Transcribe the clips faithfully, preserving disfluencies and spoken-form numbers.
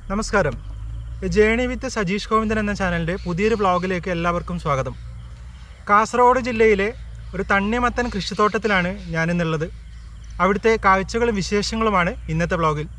നമസ്കാരം. ജേണി വിത്ത് സജീഷ് ഗോവിന്ദൻ എന്ന ചാനലിൻ്റെ പുതിയൊരു വ്ളോഗിലേക്ക് എല്ലാവർക്കും സ്വാഗതം. കാസർഗോഡ് ജില്ലയിലെ ഒരു തണ്ണിമത്തൻ കൃഷിത്തോട്ടത്തിലാണ് ഞാനിന്നുള്ളത്. അവിടുത്തെ കാഴ്ചകളും വിശേഷങ്ങളുമാണ് ഇന്നത്തെ വ്ളോഗിൽ.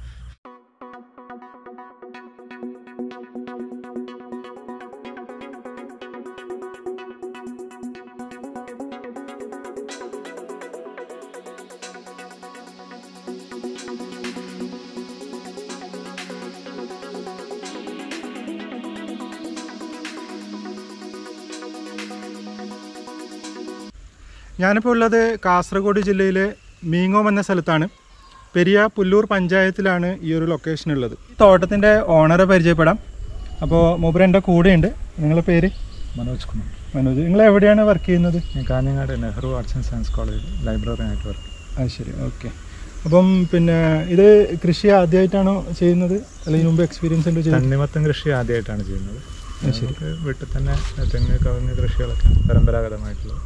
ഞാനിപ്പോൾ ഉള്ളത് കാസർഗോഡ് ജില്ലയിലെ മീങ്കോമെ എന്ന സ്ഥലത്താണ്. പെരിയ പുല്ലൂർ പഞ്ചായത്തിലാണ് ഈ ഒരു ലൊക്കേഷൻ ഉള്ളത്. തോട്ടത്തിൻ്റെ ഓണറെ പരിചയപ്പെടാം. അപ്പോൾ മൂപ്പര് എൻ്റെ കൂടെയുണ്ട്. നിങ്ങളുടെ പേര്? മനോജ് കുമാർ. മനോജ്, നിങ്ങൾ എവിടെയാണ് വർക്ക് ചെയ്യുന്നത്? Kanhangad Nehru arts and science കോളേജിൽ ലൈബ്രറിയായിട്ട് വർക്ക്. അത് ശരി, ഓക്കെ. അപ്പം പിന്നെ ഇത് കൃഷി ആദ്യമായിട്ടാണോ ചെയ്യുന്നത്, അല്ലെങ്കിൽ മുമ്പ് എക്സ്പീരിയൻസ് ഉണ്ട്? തണ്ണിമത്തൻ കൃഷി ആദ്യമായിട്ടാണ് ചെയ്യുന്നത്. ശരി. വീട്ടിൽ തന്നെ തെങ്ങ് കവുങ്ങ് കൃഷികളൊക്കെ പരമ്പരാഗതമായിട്ടുള്ളത്.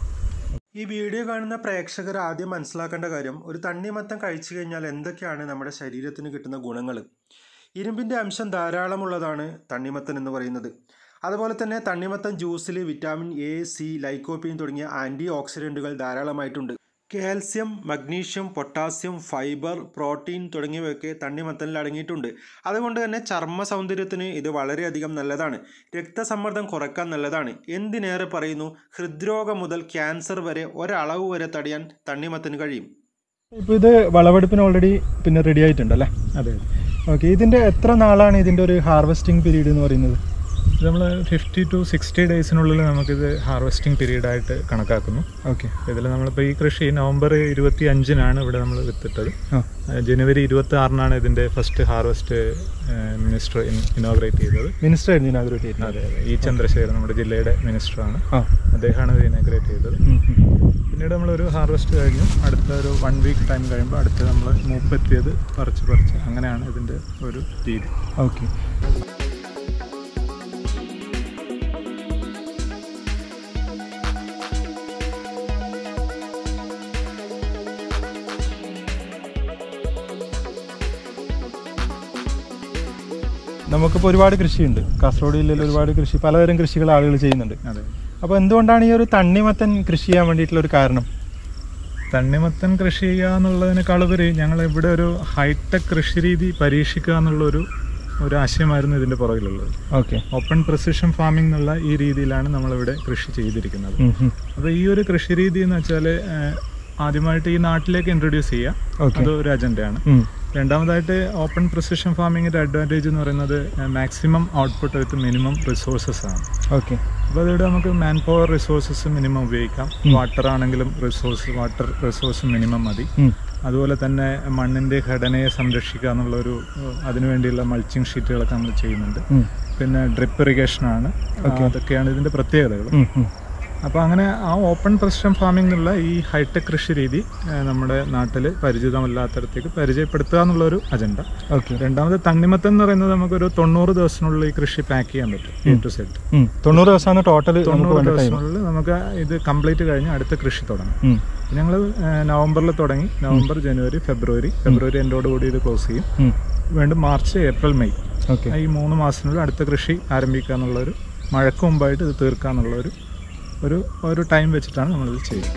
ഈ വീഡിയോ കാണുന്ന പ്രേക്ഷകർ ആദ്യം മനസ്സിലാക്കേണ്ട കാര്യം, ഒരു തണ്ണിമത്തൻ കഴിച്ചു കഴിഞ്ഞാൽ എന്തൊക്കെയാണ് നമ്മുടെ ശരീരത്തിന് കിട്ടുന്ന ഗുണങ്ങൾ. ഇരുമ്പിൻ്റെ അംശം ധാരാളമുള്ളതാണ് തണ്ണിമത്തൻ എന്ന് പറയുന്നത്. അതുപോലെ തന്നെ തണ്ണിമത്തൻ ജ്യൂസിൽ വിറ്റാമിൻ എ, സി, ലൈക്കോപ്പീൻ തുടങ്ങിയ ആൻറ്റി ഓക്സിഡൻറ്റുകൾ ധാരാളമായിട്ടുണ്ട്. Calcium, magnesium, potassium, fibre, protein തുടങ്ങിയവയൊക്കെ തണ്ണിമത്തനിൽ അടങ്ങിയിട്ടുണ്ട്. അതുകൊണ്ട് തന്നെ ചർമ്മ സൗന്ദര്യത്തിന് ഇത് വളരെയധികം നല്ലതാണ്. രക്തസമ്മർദ്ദം കുറയ്ക്കാൻ നല്ലതാണ്. എന്തിനേറെ പറയുന്നു, ഹൃദ്രോഗം മുതൽ ക്യാൻസർ വരെ ഒരളവ് വരെ തടയാൻ തണ്ണിമത്തന് കഴിയും. ഇപ്പോൾ ഇത് വിളവെടുപ്പിന് ഓൾറെഡി പിന്നെ റെഡി ആയിട്ടുണ്ടല്ലേ? അതെ. ഓക്കെ. ഇതിൻ്റെ എത്ര നാളാണ് ഇതിൻ്റെ ഒരു ഹാർവെസ്റ്റിംഗ് പീരീഡ് എന്ന് പറയുന്നത്? നമ്മൾ ഫിഫ്റ്റി ടു സിക്സ്റ്റി ഡേയ്സിനുള്ളിൽ നമുക്കിത് ഹാർവെസ്റ്റിംഗ് പീരീഡായിട്ട് കണക്കാക്കുന്നു. ഓക്കെ. ഇതിൽ നമ്മളിപ്പോൾ ഈ കൃഷി നവംബർ ഇരുപത്തി അഞ്ചിനാണ് ഇവിടെ നമ്മൾ വിത്തിട്ടത്. ജനുവരി ഇരുപത്തി ആറിനാണ് ഇതിൻ്റെ ഫസ്റ്റ് ഹാർവെസ്റ്റ് മിനിസ്റ്റർ ഇനോഗ്രേറ്റ് ചെയ്തത്. മിനിസ്റ്റർ ആയിരുന്നു ഇനോഗ്രേറ്റ് ചെയ്തത്? അതെ അതെ. ഇ ചന്ദ്രശേഖരൻ നമ്മുടെ ജില്ലയുടെ മിനിസ്റ്ററാണ്. അദ്ദേഹമാണ് ഇത് ഇനോഗ്രേറ്റ് ചെയ്തത്. പിന്നീട് നമ്മളൊരു ഹാർവെസ്റ്റ് കഴിഞ്ഞു. അടുത്ത ഒരു വൺ വീക്ക് ടൈം കഴിയുമ്പോൾ അടുത്ത് നമ്മൾ മൂപ്പെത്തിയത് പറിച്ച് പറിച്ച് അങ്ങനെയാണ് ഇതിൻ്റെ ഒരു രീതി. ഓക്കെ. നമുക്കിപ്പോൾ ഒരുപാട് കൃഷിയുണ്ട് കാസർഗോഡ് ജില്ലയിൽ. ഒരുപാട് കൃഷി, പലതരം കൃഷികൾ ആളുകൾ ചെയ്യുന്നുണ്ട്. അതെ. അപ്പോൾ എന്തുകൊണ്ടാണ് ഈ ഒരു തണ്ണിമത്തൻ കൃഷി ചെയ്യാൻ വേണ്ടിയിട്ടുള്ളൊരു കാരണം? തണ്ണിമത്തൻ കൃഷി ചെയ്യുക എന്നുള്ളതിനേക്കാളുപരി ഞങ്ങൾ ഇവിടെ ഒരു ഹൈടെക് കൃഷി രീതി പരീക്ഷിക്കുക എന്നുള്ളൊരു ഒരു ആശയമായിരുന്നു ഇതിൻ്റെ പുറകിലുള്ളത്. ഓക്കെ. ഓപ്പൺ പ്രിസിഷൻ ഫാമിംഗ് എന്നുള്ള ഈ രീതിയിലാണ് നമ്മളിവിടെ കൃഷി ചെയ്തിരിക്കുന്നത്. അപ്പോൾ ഈ ഒരു കൃഷി രീതി എന്ന് വെച്ചാൽ ആദ്യമായിട്ട് ഈ നാട്ടിലേക്ക് ഇൻട്രൊഡ്യൂസ് ചെയ്യുക, അത് ഒരു അജണ്ടയാണ്. രണ്ടാമതായിട്ട് ഓപ്പൺ പ്രിസിഷൻ ഫാമിങ്ങിൻ്റെ അഡ്വാൻറ്റേജ് എന്ന് പറയുന്നത് maximum output with minimum resources ആണ്. ഓക്കെ. അപ്പോൾ അതിവിടെ നമുക്ക് മാൻ പവർ റിസോഴ്സസ് മിനിമം ഉപയോഗിക്കാം. വാട്ടർ ആണെങ്കിലും റിസോഴ്സ് വാട്ടർ റിസോഴ്സ് മിനിമം മതി. അതുപോലെ തന്നെ മണ്ണിൻ്റെ ഘടനയെ സംരക്ഷിക്കുക എന്നുള്ളൊരു അതിനുവേണ്ടിയുള്ള മൾച്ചിങ് ഷീറ്റുകളൊക്കെ നമ്മൾ ചെയ്യുന്നുണ്ട്. പിന്നെ ഡ്രിപ്പ് ഇറിഗേഷനാണ്. അതൊക്കെയാണ് ഇതിൻ്റെ പ്രത്യേകതകൾ. അപ്പോൾ അങ്ങനെ ആ ഓപ്പൺ പ്രിസിഷൻ ഫാമിംഗ് എന്നുള്ള ഈ ഹൈടെക് കൃഷി രീതി നമ്മുടെ നാട്ടിൽ പരിചിതമല്ലാത്തടത്തേക്ക് പരിചയപ്പെടുത്തുക എന്നുള്ളൊരു അജണ്ട. ഓക്കെ. രണ്ടാമത് തണ്ണിമത്തൻ എന്ന് പറയുന്നത് നമുക്കൊരു തൊണ്ണൂറ് ദിവസത്തിനുള്ളിൽ ഈ കൃഷി പാക്ക് ചെയ്യാൻ പറ്റും. എ ടു സെറ്റ് തൊണ്ണൂറ് ദിവസമാണ് ടോട്ടൽ. തൊണ്ണൂറ് ദിവസത്തിനുള്ളിൽ നമുക്ക് ഇത് കംപ്ലീറ്റ് കഴിഞ്ഞ് അടുത്ത കൃഷി തുടങ്ങും. ഞങ്ങൾ നവംബറിൽ തുടങ്ങി. നവംബർ, ജനുവരി, ഫെബ്രുവരി ഫെബ്രുവരി എൻഡോട് കൂടി ഇത് ക്ലോസ് ചെയ്യും. വീണ്ടും മാർച്ച്, ഏപ്രിൽ, മെയ് ഈ മൂന്ന് മാസത്തിനുള്ളിൽ അടുത്ത കൃഷി ആരംഭിക്കുക എന്നുള്ളൊരു, മഴക്ക് മുമ്പായിട്ട് ഇത് തീർക്കുക എന്നുള്ളൊരു ഒരു ഒരു ടൈം വെച്ചിട്ടാണ് നമ്മളിത് ചെയ്യുന്നത്.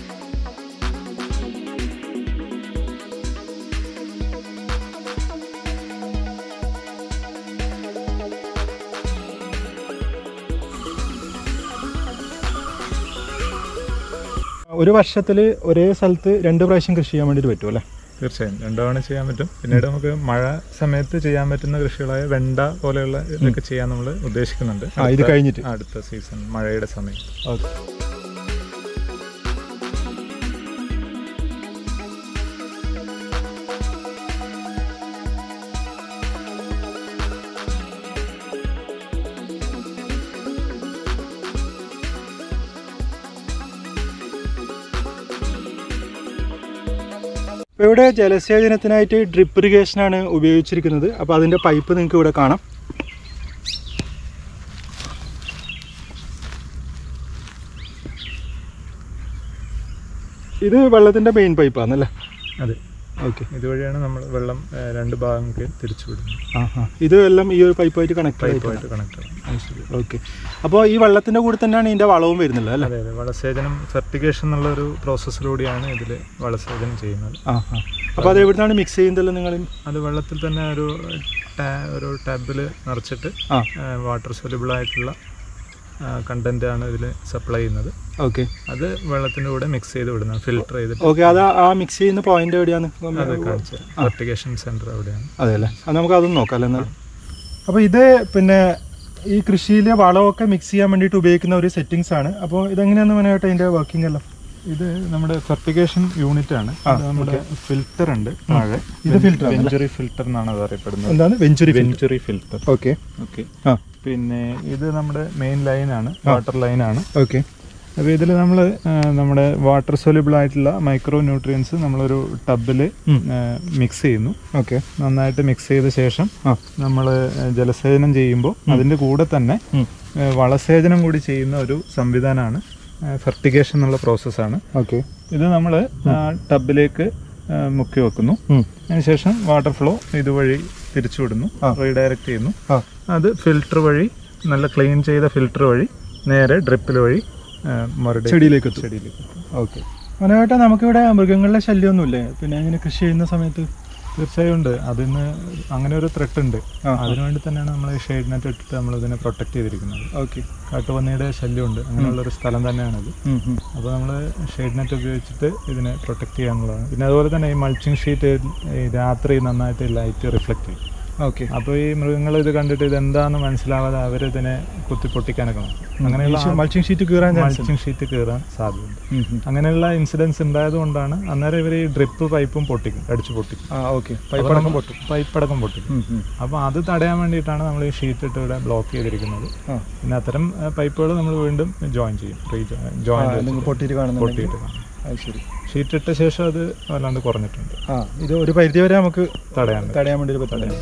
ഒരു വർഷത്തിൽ ഒരേ സ്ഥലത്ത് രണ്ട് പ്രാവശ്യം കൃഷി ചെയ്യാൻ വേണ്ടിയിട്ട് പറ്റും അല്ലേ? തീർച്ചയായും രണ്ടു തവണ ചെയ്യാൻ പറ്റും. പിന്നീട് നമുക്ക് മഴ സമയത്ത് ചെയ്യാൻ പറ്റുന്ന കൃഷികളായ വെണ്ട പോലെയുള്ള ഇതൊക്കെ ചെയ്യാൻ നമ്മൾ ഉദ്ദേശിക്കുന്നുണ്ട് ഇത് കഴിഞ്ഞിട്ട് അടുത്ത സീസൺ മഴയുടെ സമയം. ഓക്കെ. ഇപ്പോൾ ഇവിടെ ജലസേചനത്തിനായിട്ട് ഡ്രിപ്പ് ഇറിഗേഷനാണ് ഉപയോഗിച്ചിരിക്കുന്നത്. അപ്പോൾ അതിൻ്റെ പൈപ്പ് നിങ്ങൾക്ക് ഇവിടെ കാണാം. ഇത് വെള്ളത്തിൻ്റെ മെയിൻ പൈപ്പാണല്ലേ? അതെ. ഓക്കെ. ഇതുവഴിയാണ് നമ്മൾ വെള്ളം രണ്ട് ഭാഗങ്ങൾക്ക് തിരിച്ചു വിടുന്നത്. ആ ആ ഇത് എല്ലാം ഈ ഒരു പൈപ്പായിട്ട് കണക്ട് പൈപ്പായിട്ട് കണക്ട് ആണ്. ഓക്കെ. അപ്പോൾ ഈ വെള്ളത്തിൻ്റെ കൂടെ തന്നെയാണ് ഇതിൻ്റെ വളവും വരുന്നത് അല്ലേ? അതെ അതെ. വളസേചനം ഫെർട്ടിഗേഷൻ എന്നുള്ള ഒരു പ്രോസസ്സിലൂടെയാണ് ഇതിൽ വളസേചനം ചെയ്യുന്നത്. ആ ആ അപ്പോൾ അത് എവിടുന്നാണ് മിക്സ് ചെയ്യുന്നതല്ലോ നിങ്ങൾ? അത് വെള്ളത്തിൽ തന്നെ ഒരു ഒരു ടാബിൽ നിറച്ചിട്ട് വാട്ടർ സൊല്യൂബിൾ ആയിട്ടുള്ള കണ്ടന്റ് ആണ് ഇതിൽ സപ്ലൈ ചെയ്യുന്നത്. ഓക്കെ. അത് വെള്ളത്തിൻ്റെ കൂടെ മിക്സ് ചെയ്ത് വിടുന്നത്, ഫിൽട്ടർ ചെയ്തിട്ട്. ഓക്കെ. അത് ആ മിക്സ് ചെയ്യുന്ന പോയിന്റ് എവിടെയാണ്? അത് കാണിച്ചത് ഫെർട്ടിഗേഷൻ സെന്റർ എവിടെയാണ്. അതെ അല്ലേ? അത് നമുക്ക് അതൊന്നും നോക്കാം അല്ലേ? എന്നാൽ അപ്പോൾ ഇത് പിന്നെ ഈ കൃഷിയിലെ വളമൊക്കെ മിക്സ് ചെയ്യാൻ വേണ്ടിയിട്ട് ഉപയോഗിക്കുന്ന ഒരു സെറ്റിങ്സ് ആണ്. അപ്പോൾ ഇതെങ്ങനെയാണെന്ന് പറയാനായിട്ട് അതിൻ്റെ വർക്കിംഗ് എല്ലാം? ഇത് നമ്മുടെ ഫെർട്ടിഗേഷൻ യൂണിറ്റ് ആണ്. നമ്മുടെ ഫിൽറ്റർ ഉണ്ട് താഴെ. ഇത് ഫിൽറ്റർ വെഞ്ചുറി ഫിൽറ്റർ എന്നാണ് അത് അറിയപ്പെടുന്നത്. എന്താണ് venturi? Venturi filter. Okay okay. ആ പിന്നെ ഇത് നമ്മുടെ മെയിൻ ലൈനാണ്, വാട്ടർ ലൈനാണ്. ഓക്കെ. അപ്പോൾ ഇതിൽ നമ്മൾ നമ്മുടെ വാട്ടർ സൊല്യൂബിൾ ആയിട്ടുള്ള മൈക്രോ ന്യൂട്രിയൻസ് നമ്മളൊരു ടബിൽ മിക്സ് ചെയ്യുന്നു. ഓക്കെ. നന്നായിട്ട് മിക്സ് ചെയ്ത ശേഷം നമ്മൾ ജലസേചനം ചെയ്യുമ്പോൾ അതിൻ്റെ കൂടെ തന്നെ വളസേചനം കൂടി ചെയ്യുന്ന ഒരു സംവിധാനമാണ് ഫെർട്ടിഗേഷൻ എന്നുള്ള പ്രോസസ്സാണ്. ഓക്കെ. ഇത് നമ്മൾ ടബിലേക്ക് മുക്കി വെക്കുന്നു. അതിനുശേഷം വാട്ടർ ഫ്ലോ ഇതുവഴി തിരിച്ചുവിടുന്നു, റീഡയറക്റ്റ് ചെയ്യുന്നു. അത് ഫിൽട്ടർ വഴി, നല്ല ക്ലീൻ ചെയ്ത ഫിൽട്ടർ വഴി നേരെ ഡ്രിപ്പിൽ വഴി മറുപടി ചെടിയിലേക്ക് ചെടിയിലേക്ക്. ഓക്കെ. മനോഹരമായിട്ട് നമുക്കിവിടെ മൃഗങ്ങളുടെ ശല്യമൊന്നുമില്ലേ പിന്നെ ഇങ്ങനെ കൃഷി ചെയ്യുന്ന സമയത്ത്? തീർച്ചയായും ഉണ്ട്. അതിന് അങ്ങനെ ഒരു ത്രെട്ട് ഉണ്ട്. അതിനുവേണ്ടി തന്നെയാണ് നമ്മൾ ഷെയ്ഡ് നെറ്റ് ഇട്ടിട്ട് നമ്മൾ ഇതിനെ പ്രൊട്ടക്ട് ചെയ്തിരിക്കുന്നത്. ഓക്കെ. കാട്ടുപന്നിയുടെ ശല്യമുണ്ട്, അങ്ങനെയുള്ളൊരു സ്ഥലം തന്നെയാണത്. അപ്പോൾ നമ്മൾ ഷെയ്ഡ് നെറ്റ് ഉപയോഗിച്ചിട്ട് ഇതിനെ പ്രൊട്ടക്ട് ചെയ്യാന്നുള്ളതാണ്. പിന്നെ അതുപോലെ തന്നെ ഈ മൾച്ചിങ് ഷീറ്റ് രാത്രി നന്നായിട്ട് ലൈറ്റ് റിഫ്ലക്ട് ചെയ്യും. ഓക്കെ. അപ്പോൾ ഈ മൃഗങ്ങൾ ഇത് കണ്ടിട്ട് ഇതെന്താണെന്ന് മനസ്സിലാവാതെ അവരിതിനെ കുത്തി പൊട്ടിക്കാനൊക്കെ നോക്കും. അങ്ങനെയുള്ള മൾച്ചിങ് ഷീറ്റ് കീറാൻ മൾച്ചിങ് ഷീറ്റ് കീറാൻ സാധ്യതയുണ്ട്. അങ്ങനെയുള്ള ഇൻസിഡൻസ് ഉണ്ടായത് കൊണ്ടാണ് അന്നേരം ഇവർ ഈ ഡ്രിപ്പ് പൈപ്പും പൊട്ടിക്കും, അടിച്ചു പൊട്ടിക്കും. ഓക്കെ. പൈപ്പടക്കം പൊട്ടും പൈപ്പടക്കം പൊട്ടിക്കും. അപ്പോൾ അത് തടയാൻ വേണ്ടിയിട്ടാണ് നമ്മൾ ഈ ഷീറ്റ് ഇട്ട് ഇവിടെ ബ്ലോക്ക് ചെയ്തിരിക്കുന്നത്. പിന്നെ അത്തരം പൈപ്പുകൾ നമ്മൾ വീണ്ടും ജോയിൻ ചെയ്യും, റീ ജോയിൻ പൊട്ടിയിട്ട് കാണും പൊട്ടിയിട്ട് കാണും. ശരി. ഷീറ്റ് ഇട്ട ശേഷം അത് വല്ലാണ്ട് കുറഞ്ഞിട്ടുണ്ട്. ആ ഇത് ഒരു പരിധി വരെ നമുക്ക് തടയാൻ തടയാൻ വേണ്ടി തടയാം.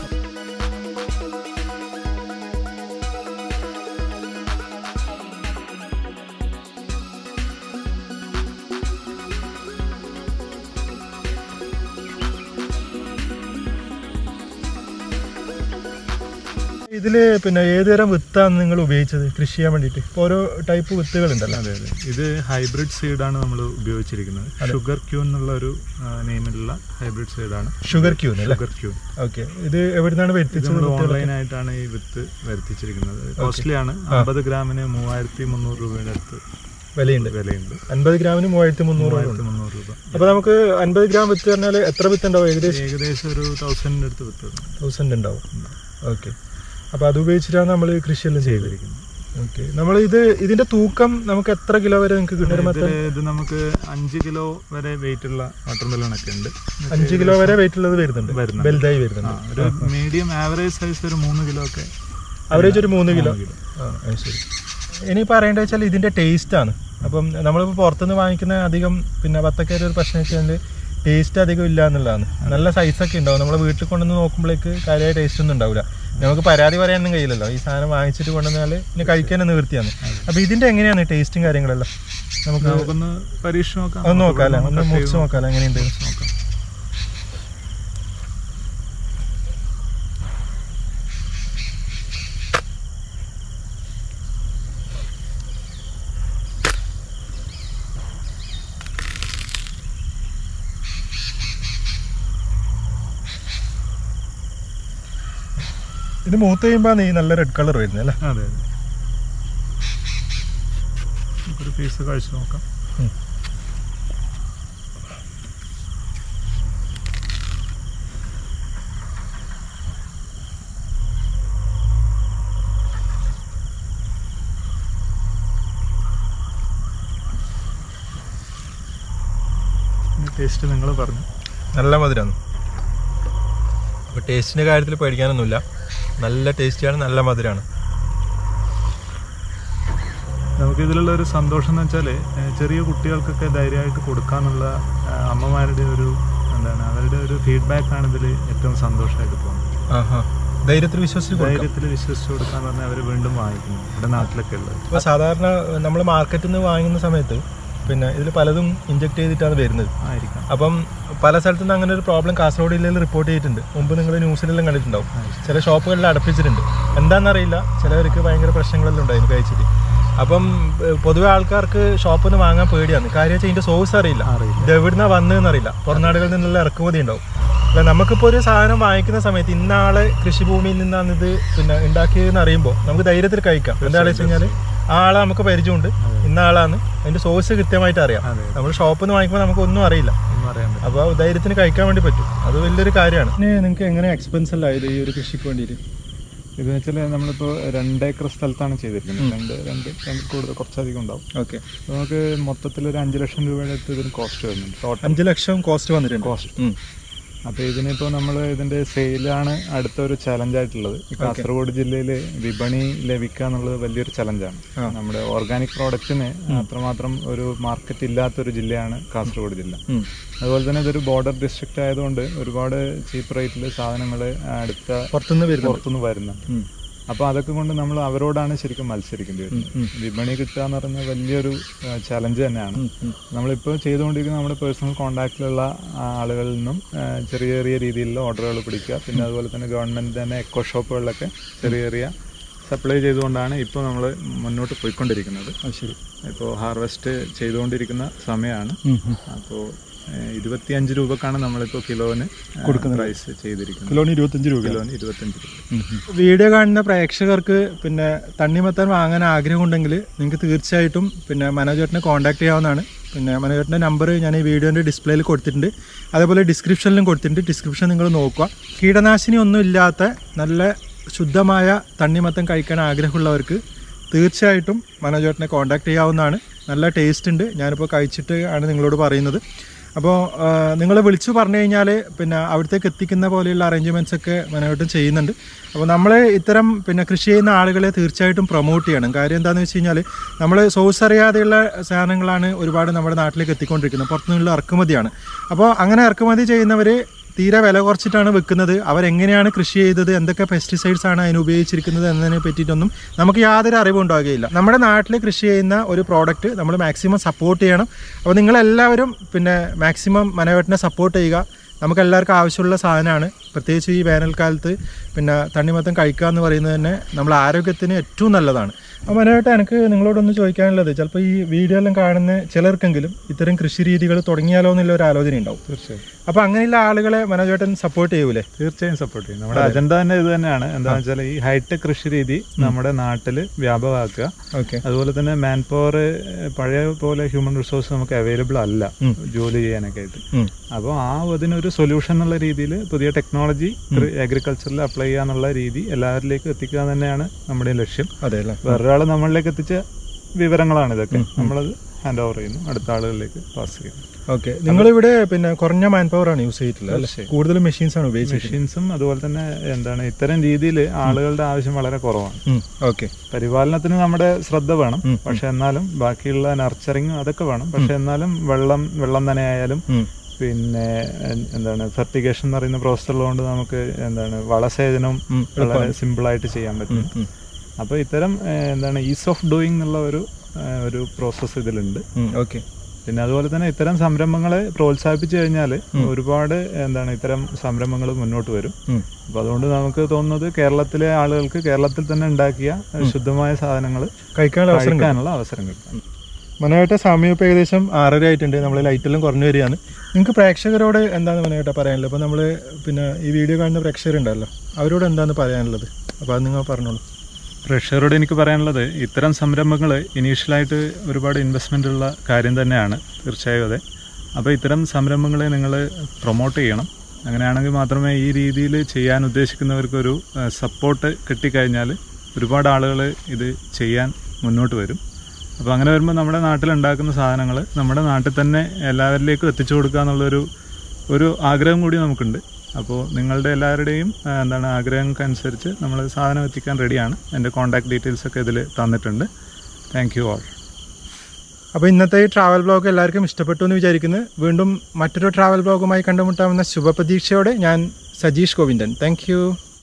ഇതിൽ പിന്നെ ഏതുതരം വിത്താണ് നിങ്ങൾ ഉപയോഗിച്ചത് കൃഷി ചെയ്യാൻ വേണ്ടിയിട്ട്? ഇപ്പോൾ ഓരോ ടൈപ്പ് വിത്തുകളുണ്ടല്ലോ. അതെ അതെ. ഇത് ഹൈബ്രിഡ് സീഡാണ് നമ്മൾ ഉപയോഗിച്ചിരിക്കുന്നത്. ഷുഗർ ക്യൂൻ എന്നുള്ള ഒരു നെയിമിലുള്ള ഹൈബ്രിഡ് സീഡാണ്. Sugar queen sugar queen. Okay. ഇത് എവിടുന്നാണ് വരുത്തിച്ചത്? നമ്മൾ ഓൺലൈനായിട്ടാണ് ഈ വിത്ത് വരുത്തിച്ചിരിക്കുന്നത്. കോസ്റ്റ്ലിയാണ്. അമ്പത് ഗ്രാമിന് മൂവായിരത്തി മുന്നൂറ് രൂപയുടെ അടുത്ത് വിലയുണ്ട്. വിലയുണ്ട്. അൻപത് ഗ്രാമിന് മൂവായിരത്തി മുന്നൂറ് മുന്നൂറ് രൂപ. അപ്പോൾ നമുക്ക് അൻപത് ഗ്രാം വിത്ത് പറഞ്ഞാൽ എത്ര വിത്ത് ഉണ്ടാവും? ഏകദേശം ഏകദേശം ഒരു തൗസൻഡിൻ്റെ അടുത്ത് വിത്ത് തൗസൻഡ് ഉണ്ടാവും. ഓക്കെ. അപ്പോൾ അത് ഉപയോഗിച്ചിട്ടാണ് നമ്മൾ കൃഷിയെല്ലാം ചെയ്തിരിക്കുന്നത്. ഓക്കെ. നമ്മൾ ഇത് ഇതിന്റെ തൂക്കം നമുക്ക് എത്ര കിലോ വരെ നിങ്ങൾക്ക് കിട്ടും? ഇത് നമുക്ക് അഞ്ച് കിലോ വരെ വെയിറ്റ് ഉള്ള വാട്ടർ മെലണൊക്കെ ഉണ്ട്. അഞ്ച് കിലോ വരെ വെയിറ്റ് ഉള്ളത് വരുന്നുണ്ട്, വലുതായി വരുന്നുണ്ട്. ഒരു മീഡിയം ആവറേജ് സൈസ് ഒരു മൂന്ന് കിലോ ഒക്കെ, ആവറേജ് ഒരു മൂന്ന് കിലോ. ആ ശരി. ഇനി പറയേണ്ടത് വെച്ചാൽ ഇതിന്റെ ടേസ്റ്റാണ്. അപ്പം നമ്മളിപ്പോൾ പുറത്തുനിന്ന് വാങ്ങിക്കുന്ന അധികം പിന്നെ വത്തക്കയുടെ ഒരു പ്രശ്നം വെച്ചാൽ ടേസ്റ്റ് അധികം ഇല്ല എന്നുള്ളതാണ്. നല്ല സൈസൊക്കെ ഉണ്ടാവും. നമ്മൾ വീട്ടിൽ കൊണ്ടുവന്ന് നോക്കുമ്പോഴേക്ക് കാര്യമായ ടേസ്റ്റ് ഒന്നും ഉണ്ടാവില്ല. നമുക്ക് പരാതി പറയാനൊന്നും കഴിയില്ലല്ലോ. ഈ സാധനം വാങ്ങിച്ചിട്ട് കൊണ്ടുവന്നാൽ പിന്നെ കഴിക്കാൻ നിവൃത്തിയാണ്. അപ്പോൾ ഇതിൻ്റെ എങ്ങനെയാണ് ടേസ്റ്റും കാര്യങ്ങളെല്ലാം? നമുക്ക് നമുക്കൊന്ന് പരീക്ഷ നോക്കാം. ഒന്ന് നോക്കാമല്ലോ, ഒന്ന് മുറിച്ച് നോക്കാമല്ലോ എങ്ങനെയുണ്ട് നോക്കാം. ഇത് മൂത്ത് കഴിയുമ്പോൾ ഈ നല്ല റെഡ് കളർ വരുന്നത് അല്ലേ? അതെ അതെ. ഒരു പീസ് കഴിച്ച് നോക്കാം. ടേസ്റ്റ് നിങ്ങൾ പറഞ്ഞു. നല്ല മധുരമാണ്. അപ്പോൾ ടേസ്റ്റിൻ്റെ കാര്യത്തിൽ പേടിക്കാനൊന്നുമില്ല. നല്ല ടേസ്റ്റിയാണ്, നല്ല മധുരമാണ്. നമുക്കിതിലുള്ള ഒരു സന്തോഷം എന്ന് വെച്ചാൽ ചെറിയ കുട്ടികൾക്കൊക്കെ ധൈര്യമായിട്ട് കൊടുക്കാനുള്ള അമ്മമാരുടെ ഒരു എന്താണ് അവരുടെ ഒരു ഫീഡ്ബാക്കാണ് ഇതിൽ ഏറ്റവും സന്തോഷമായിട്ട് പോകുന്നത്. ധൈര്യത്തിൽ വിശ്വസിച്ച് ധൈര്യത്തിൽ വിശ്വസിച്ച് കൊടുക്കാന്ന് പറഞ്ഞാൽ അവർ വീണ്ടും വാങ്ങിക്കുന്നു ഇവിടെ നാട്ടിലൊക്കെ ഉള്ളത്. ഇപ്പോൾ സാധാരണ നമ്മൾ മാർക്കറ്റിൽ നിന്ന് വാങ്ങുന്ന സമയത്ത് പിന്നെ ഇതിൽ പലതും ഇഞ്ചെക്ട് ചെയ്തിട്ടാണ് വരുന്നത് ആയിരിക്കാം. അപ്പം പല സ്ഥലത്തുനിന്ന് അങ്ങനെ ഒരു പ്രോബ്ലം കാസർഗോഡ് ജില്ലയിൽ റിപ്പോർട്ട് ചെയ്തിട്ടുണ്ട്. മുമ്പ് നിങ്ങൾ ന്യൂസിലെല്ലാം കണ്ടിട്ടുണ്ടാവും. ചില ഷോപ്പുകളിൽ അടപ്പിച്ചിട്ടുണ്ട്. എന്താണെന്നറിയില്ല, ചിലവർക്ക് ഭയങ്കര പ്രശ്നങ്ങളെല്ലാം ഉണ്ടായിരുന്നു കഴിച്ചിട്ട്. അപ്പം പൊതുവെ ആൾക്കാർക്ക് ഷോപ്പിൽ നിന്ന് വാങ്ങാൻ പേടിയാണ്. കാര്യം വെച്ചാൽ ഇതിൻ്റെ സോഴ്സ് അറിയില്ല, ഇത് എവിടുന്നാണ് വന്നതെന്ന് അറിയില്ല. പുറംനാടുകളിൽ നിന്നുള്ള ഇറക്കുമതി ഉണ്ടാവും. അല്ല, നമുക്കിപ്പോൾ ഒരു സാധനം വാങ്ങിക്കുന്ന സമയത്ത് ഇന്നാളെ കൃഷിഭൂമിയിൽ നിന്നാണ് ഇത് പിന്നെ ഉണ്ടാക്കിയതെന്ന് അറിയുമ്പോൾ നമുക്ക് ധൈര്യത്തിൽ കഴിക്കാം. എന്താണെന്ന് വെച്ച് കഴിഞ്ഞാൽ ആ ആളെ നമുക്ക് പരിചയമുണ്ട്, ഇന്ന ആളാണ്, അതിൻ്റെ സോഴ്സ് കൃത്യമായിട്ട് അറിയാം. നമ്മൾ ഷോപ്പിൽ നിന്ന് വാങ്ങിക്കുമ്പോൾ നമുക്കൊന്നും അറിയില്ല. അപ്പോൾ ധൈര്യത്തിന് കഴിക്കാൻ വേണ്ടി പറ്റും. അത് വലിയൊരു കാര്യമാണ്. പിന്നെ നിങ്ങൾക്ക് എങ്ങനെ എക്സ്പെൻസ് അല്ല ഇത് ഈ ഒരു കൃഷിക്ക് വേണ്ടിയിട്ട്? ഇതെന്ന് വെച്ചാൽ നമ്മളിപ്പോൾ രണ്ട് ഏക്കർ സ്ഥലത്താണ് ചെയ്തിരിക്കുന്നത്. രണ്ട് രണ്ട് രണ്ട് കൂടുതൽ കുറച്ചധികം ഉണ്ടാവും. ഓക്കെ. നമുക്ക് മൊത്തത്തിൽ ഒരു അഞ്ച് ലക്ഷം രൂപയുടെ അടുത്ത് ഇതിന് കോസ്റ്റ് വരുന്നുണ്ട്. ടോട്ടൽ അഞ്ച് ലക്ഷം കോസ്റ്റ് വന്നിട്ടുണ്ട്. കോസ്റ്റ്. അപ്പോൾ ഇതിനിപ്പോൾ നമ്മൾ ഇതിൻ്റെ സെയിലാണ് അടുത്തൊരു ചലഞ്ചായിട്ടുള്ളത്. കാസർഗോഡ് ജില്ലയിൽ വിപണി ലഭിക്കുക എന്നുള്ളത് വലിയൊരു ചലഞ്ചാണ്. നമ്മുടെ ഓർഗാനിക് പ്രോഡക്റ്റിന് അത്രമാത്രം ഒരു മാർക്കറ്റ് ഇല്ലാത്തൊരു ജില്ലയാണ് കാസർഗോഡ് ജില്ല. അതുപോലെ തന്നെ ഇതൊരു ബോർഡർ ഡിസ്ട്രിക്റ്റ് ആയതുകൊണ്ട് ഒരുപാട് ചീപ്പ് റേറ്റിൽ സാധനങ്ങൾ അടുത്ത പുറത്തുനിന്ന് പുറത്തുനിന്ന് വരുന്നുണ്ട്. അപ്പോൾ അതൊക്കെ കൊണ്ട് നമ്മൾ അവരോടാണ് ശരിക്കും മത്സരിക്കേണ്ടി വരുന്നത്. വിപണി കിട്ടുക എന്ന് പറയുന്നത് വലിയൊരു ചലഞ്ച് തന്നെയാണ്. നമ്മളിപ്പോൾ ചെയ്തുകൊണ്ടിരിക്കുന്ന നമ്മുടെ പേഴ്സണൽ കോൺടാക്റ്റിലുള്ള ആളുകളിൽ നിന്നും ചെറിയ ചെറിയ രീതിയിലുള്ള ഓർഡറുകൾ പിടിക്കുക. പിന്നെ അതുപോലെ തന്നെ ഗവൺമെൻറ് തന്നെ എക്കോ ഷോപ്പുകളിലൊക്കെ ചെറിയ ചെറിയ സപ്ലൈ ചെയ്തുകൊണ്ടാണ് ഇപ്പോൾ നമ്മൾ മുന്നോട്ട് പോയിക്കൊണ്ടിരിക്കുന്നത്. ശരി. ഇപ്പോൾ ഹാർവെസ്റ്റ് ചെയ്തുകൊണ്ടിരിക്കുന്ന സമയമാണ്. അപ്പോൾ ഇരുപത്തിയഞ്ച് രൂപക്കാണ് നമ്മളിപ്പോൾ കിലോന് കൊടുക്കുന്ന പ്രൈസ് ചെയ്തിരിക്കുന്നത്. കിലോന് ഇരുപത്തഞ്ച് രൂപ കിലോന് ഇരുപത്തഞ്ച് രൂപ. വീഡിയോ കാണുന്ന പ്രേക്ഷകർക്ക് പിന്നെ തണ്ണിമത്തൻ വാങ്ങാൻ ആഗ്രഹമുണ്ടെങ്കിൽ നിങ്ങൾക്ക് തീർച്ചയായിട്ടും പിന്നെ മനോജേട്ടനെ കോൺടാക്ട് ചെയ്യാവുന്നതാണ്. പിന്നെ മനോജേട്ടൻ്റെ നമ്പർ ഞാൻ ഈ വീഡിയോൻ്റെ ഡിസ്പ്ലേയിൽ കൊടുത്തിട്ടുണ്ട്, അതേപോലെ ഡിസ്ക്രിപ്ഷനിലും കൊടുത്തിട്ടുണ്ട്. ഡിസ്ക്രിപ്ഷൻ നിങ്ങൾ നോക്കുക. കീടനാശിനി ഒന്നും ഇല്ലാത്ത നല്ല ശുദ്ധമായ തണ്ണിമത്തൻ കഴിക്കാൻ ആഗ്രഹമുള്ളവർക്ക് തീർച്ചയായിട്ടും മനോജേട്ടനെ കോൺടാക്ട് ചെയ്യാവുന്നതാണ്. നല്ല ടേസ്റ്റ് ഉണ്ട്. ഞാനിപ്പോൾ കഴിച്ചിട്ട് ആണ് നിങ്ങളോട് പറയുന്നത്. അപ്പോൾ നിങ്ങൾ വിളിച്ചു പറഞ്ഞു കഴിഞ്ഞാൽ പിന്നെ അവിടത്തേക്ക് എത്തിക്കുന്ന പോലെയുള്ള അറേഞ്ച്മെൻറ്റ്സ് ഒക്കെ മനോജേട്ടൻ ചെയ്യുന്നുണ്ട്. അപ്പോൾ നമ്മൾ ഇത്തരം പിന്നെ കൃഷി ചെയ്യുന്ന ആളുകളെ തീർച്ചയായിട്ടും പ്രൊമോട്ട് ചെയ്യണം. കാര്യം എന്താണെന്ന് വെച്ച് കഴിഞ്ഞാൽ നമ്മൾ സോഴ്സ് അറിയാതെയുള്ള സാധനങ്ങളാണ് ഒരുപാട് നമ്മുടെ നാട്ടിലേക്ക് എത്തിക്കൊണ്ടിരിക്കുന്നത്. പുറത്തുനിന്നുള്ള ഇറക്കുമതിയാണ്. അപ്പോൾ അങ്ങനെ ഇറക്കുമതി ചെയ്യുന്നവർ തീരെ വില കുറച്ചിട്ടാണ് വെക്കുന്നത്. അവരെങ്ങനെയാണ് കൃഷി ചെയ്തത്, എന്തൊക്കെ പെസ്റ്റിസൈഡ്സ് ആണ് അതിന് ഉപയോഗിച്ചിരിക്കുന്നത് എന്നതിനെ പറ്റിയിട്ടൊന്നും നമുക്ക് യാതൊരു അറിവുണ്ടാകുകയില്ല. നമ്മുടെ നാട്ടിൽ കൃഷി ചെയ്യുന്ന ഒരു പ്രോഡക്റ്റ് നമ്മൾ മാക്സിമം സപ്പോർട്ട് ചെയ്യണം. അപ്പോൾ നിങ്ങളെല്ലാവരും പിന്നെ മാക്സിമം മനോജേട്ടനെ സപ്പോർട്ട് ചെയ്യുക. നമുക്ക് എല്ലാവർക്കും ആവശ്യമുള്ള സാധനമാണ്. പ്രത്യേകിച്ച് ഈ വേനൽക്കാലത്ത് പിന്നെ തണ്ണിമത്തൻ കഴിക്കുക എന്ന് പറയുന്നത് തന്നെ നമ്മുടെ ആരോഗ്യത്തിന് ഏറ്റവും നല്ലതാണ്. അപ്പോൾ മനോജേട്ടൻ എനിക്ക് നിങ്ങളോടൊന്ന് ചോദിക്കാനുള്ളത്, ചിലപ്പോൾ ഈ വീഡിയോ എല്ലാം കാണുന്ന ചിലർക്കെങ്കിലും ഇത്തരം കൃഷി രീതികൾ തുടങ്ങിയാലോ എന്നുള്ള ഒരു ആലോചന ഉണ്ടാവും. തീർച്ചയായും. അപ്പോൾ അങ്ങനെയുള്ള ആളുകളെ മനോജേട്ടൻ സപ്പോർട്ട് ചെയ്യൂലേ? തീർച്ചയായും സപ്പോർട്ട് ചെയ്യും. നമ്മുടെ അജണ്ട തന്നെ ഇത് തന്നെയാണ്. എന്താണെന്ന് വെച്ചാൽ ഈ ഹൈടെക് കൃഷി രീതി നമ്മുടെ നാട്ടിൽ വ്യാപകമാക്കുക. ഓക്കെ. അതുപോലെ തന്നെ മാൻ പവർ പഴയ പോലെ ഹ്യൂമൻ റിസോഴ്സ് നമുക്ക് അവൈലബിൾ അല്ല ജോലി ചെയ്യാനൊക്കെ ആയിട്ട്. അപ്പോൾ ആ അതിനൊരു സൊല്യൂഷൻ എന്നുള്ള രീതിയിൽ പുതിയ ടെക്നോളജി അഗ്രികൾച്ചറിൽ അപ്ലൈ ചെയ്യുക എന്നുള്ള രീതി എല്ലാവരിലേക്കും എത്തിക്കുക തന്നെയാണ് നമ്മുടെ ലക്ഷ്യം. അതെ അല്ലേ? വേറൊരാൾ നമ്മളിലേക്ക് എത്തിച്ച വിവരങ്ങളാണ് ഇതൊക്കെ. നമ്മളത് ഹാൻഡ് ഓവർ ചെയ്യുന്നു, അടുത്ത ആളുകളിലേക്ക് പാസ് ചെയ്യുന്നു. ഓക്കെ. നിങ്ങളിവിടെ പിന്നെ കുറഞ്ഞ മാൻ പവർ ആണ് യൂസ് ചെയ്തിട്ടുള്ളത് അല്ലേ? കൂടുതലും മെഷീൻസ് ആണ് ഉപയോഗിച്ചത്. മെഷീൻസും അതുപോലെ തന്നെ എന്താണ് ഇത്തരം രീതിയിൽ ആളുകളുടെ ആവശ്യം വളരെ കുറവാണ്. ഓക്കെ. പരിപാലനത്തിന് നമ്മുടെ ശ്രദ്ധ വേണം, പക്ഷെ എന്നാലും ബാക്കിയുള്ള നർച്ചറിങ് അതൊക്കെ വേണം. പക്ഷെ എന്നാലും വെള്ളം വെള്ളം തന്നെ ആയാലും പിന്നെ എന്താണ് ഫെർട്ടിഗേഷൻ എന്ന് പറയുന്ന പ്രോസസ് ഉള്ളതുകൊണ്ട് നമുക്ക് എന്താണ് വളസേചനം വളരെ സിമ്പിളായിട്ട് ചെയ്യാൻ പറ്റും. അപ്പോൾ ഇത്തരം എന്താണ് ഈസ് ഓഫ് ഡൂയിങ് എന്നുള്ള ഒരു ഒരു പ്രോസസ്സ് ഇതിലുണ്ട്. ഓക്കെ. പിന്നെ അതുപോലെ തന്നെ ഇത്തരം സംരംഭങ്ങളെ പ്രോത്സാഹിപ്പിച്ചു കഴിഞ്ഞാൽ ഒരുപാട് എന്താണ് ഇത്തരം സംരംഭങ്ങൾ മുന്നോട്ട് വരും. അപ്പോൾ അതുകൊണ്ട് നമുക്ക് തോന്നുന്നത് കേരളത്തിലെ ആളുകൾക്ക് കേരളത്തിൽ തന്നെ ഉണ്ടാക്കിയ ശുദ്ധമായ സാധനങ്ങൾ കഴിക്കാനുള്ള അവസരം കിട്ടും. മനോജേട്ട സമയം ഇപ്പോൾ ഏകദേശം ആറര ആയിട്ടുണ്ട്. നമ്മൾ ലൈറ്റെല്ലാം കുറഞ്ഞു വരികയാണ്. നിങ്ങൾക്ക് പ്രേക്ഷകരോട് എന്താണ് മനോജേട്ട പറയാനുള്ളത്? അപ്പോൾ നമ്മൾ പിന്നെ ഈ വീഡിയോ കാണുന്ന പ്രേക്ഷകരുണ്ടല്ലോ, അവരോട് എന്താണ് പറയാനുള്ളത്? അപ്പോൾ അത് നിങ്ങൾ പറഞ്ഞോളൂ. പ്രേക്ഷകരോട് എനിക്ക് പറയാനുള്ളത്, ഇത്തരം സംരംഭങ്ങൾ ഇനീഷ്യലായിട്ട് ഒരുപാട് ഇൻവെസ്റ്റ്മെൻ്റ് ഉള്ള കാര്യം തന്നെയാണ്, തീർച്ചയായും അതെ. അപ്പോൾ ഇത്തരം സംരംഭങ്ങളെ നിങ്ങൾ പ്രൊമോട്ട് ചെയ്യണം. അങ്ങനെയാണെങ്കിൽ മാത്രമേ ഈ രീതിയിൽ ചെയ്യാൻ ഉദ്ദേശിക്കുന്നവർക്കൊരു സപ്പോർട്ട് കിട്ടിക്കഴിഞ്ഞാൽ ഒരുപാട് ആളുകൾ ഇത് ചെയ്യാൻ മുന്നോട്ട് വരും. അപ്പോൾ അങ്ങനെ വരുമ്പോൾ നമ്മുടെ നാട്ടിലുണ്ടാക്കുന്ന സാധനങ്ങൾ നമ്മുടെ നാട്ടിൽ തന്നെ എല്ലാവരിലേക്കും എത്തിച്ചു കൊടുക്കുക എന്നുള്ളൊരു ഒരു ആഗ്രഹം കൂടി നമുക്കുണ്ട്. അപ്പോൾ നിങ്ങളുടെ എല്ലാവരുടെയും എന്താണ് ആഗ്രഹങ്ങൾക്കനുസരിച്ച് നമ്മൾ സാധനം എത്തിക്കാൻ റെഡിയാണ്. എൻ്റെ കോൺടാക്ട് ഡീറ്റെയിൽസൊക്കെ ഇതിൽ തന്നിട്ടുണ്ട്. Thank you all. അപ്പോൾ ഇന്നത്തെ ഈ ട്രാവൽ ബ്ലോഗ് എല്ലാവർക്കും ഇഷ്ടപ്പെട്ടു എന്ന് വിചാരിക്കുന്നു. വീണ്ടും മറ്റൊരു ട്രാവൽ ബ്ലോഗുമായി കണ്ടുമുട്ടാമെന്ന ശുഭപ്രതീക്ഷയോടെ ഞാൻ സജീഷ് ഗോവിന്ദൻ. Thank you.